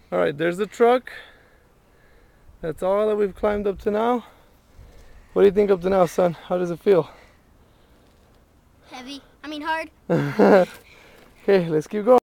All right, there's the truck. That's all that we've climbed up to now. What do you think up to now, son? How does it feel? Heavy. I mean hard. Okay, let's keep going.